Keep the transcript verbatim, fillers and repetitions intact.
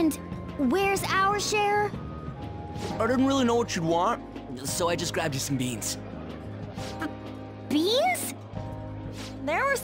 And where's our share? I didn't really know what you'd want, so I just grabbed you some beans. Beans? There were